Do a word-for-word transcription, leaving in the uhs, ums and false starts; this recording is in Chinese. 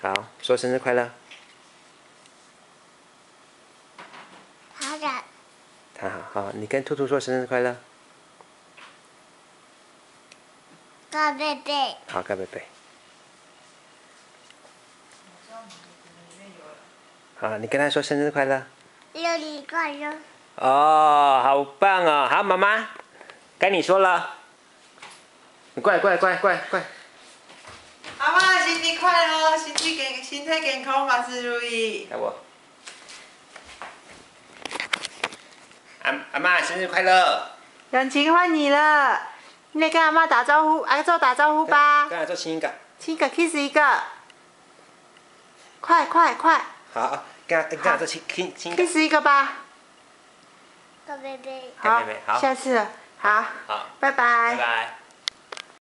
好，说生日快乐。 好的。 好好好，你跟兔兔说生日快乐。 告贝贝。 好，告贝贝。好，你跟他说生日快乐。 生日快乐。 哦，好棒哦！好，妈妈，该你说了。你过来，过来，过来，过来，过来。 阿妈，新年快乐，身体健，身体健康，万事如意。 来我。阿阿妈，生日快乐！ 永晴换你了，你来跟阿妈打招呼，阿宙打招呼吧。 跟阿宙亲一个。 亲一个 ，kiss 一个。快快快！ 好，跟阿跟阿宙亲亲亲一个。 kiss 一个吧。 告贝贝。 好， 好， 下次，好， 好， 拜拜。 拜拜。